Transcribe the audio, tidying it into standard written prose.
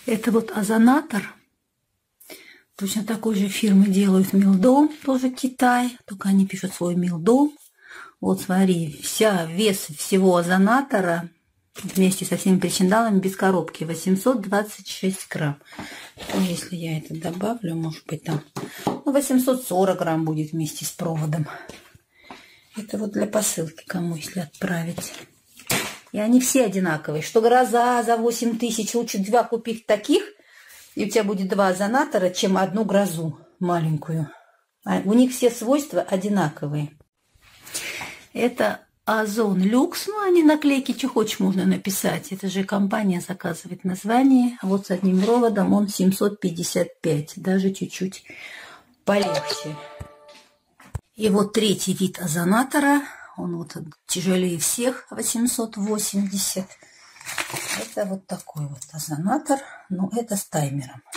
Это вот озонатор. Точно такой же фирмы делают Милдом, тоже Китай. Только они пишут свой Милдом. Вот смотри, вес всего озонатора вместе со всеми причиндалами без коробки 826 грамм. Если я это добавлю, может быть там 840 грамм будет вместе с проводом. Это вот для посылки кому, если отправить. И они все одинаковые. Что гроза за 8000, лучше 2 купить таких, и у тебя будет 2 озонатора, чем одну грозу маленькую. А у них все свойства одинаковые. Это Озон Люкс. Ну, они наклейки, что хочешь, можно написать. Это же компания заказывает название. А вот с одним проводом он 755. Даже чуть-чуть полегче. И вот третий вид озонатора. Он вот тяжелее всех, 880. Это вот такой вот озонатор. Но это с таймером.